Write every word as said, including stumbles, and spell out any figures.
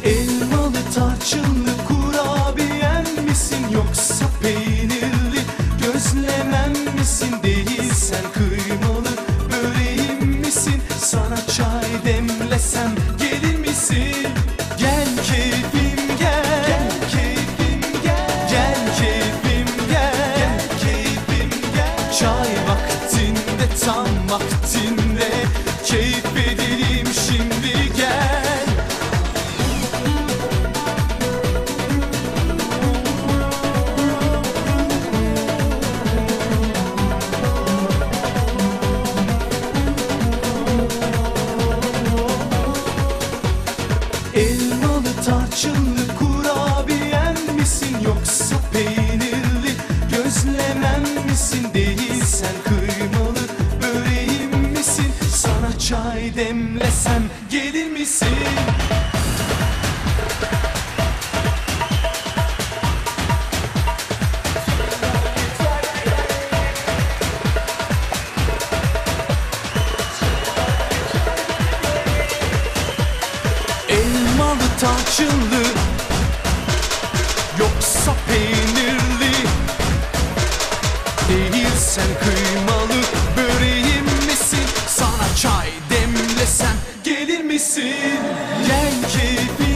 Elmalı tarçınlı kurabiyem misin, yoksa peynirli gözlemem misin? Değilsen kıymalı böreğim misin? Sana çay demlesem gelir misin? Gel keyfim gel, gel keyfim gel, gel keyfim gel, gel keyfim gel. Çay vaktinde, tam vaktinde, keyif edelim şimdi gel. Elmalı tarçınlı kurabiyem misin, yoksa peynirli gözlemem misin? Değilsen kıymalı böreğim misin? Sana çay demlesem gelir misin? Elmalı tarçınlı, yoksa peynirli, değilsen kıymalı böreğim misin? Sana çay demlesem gelir misin? Gel keyfim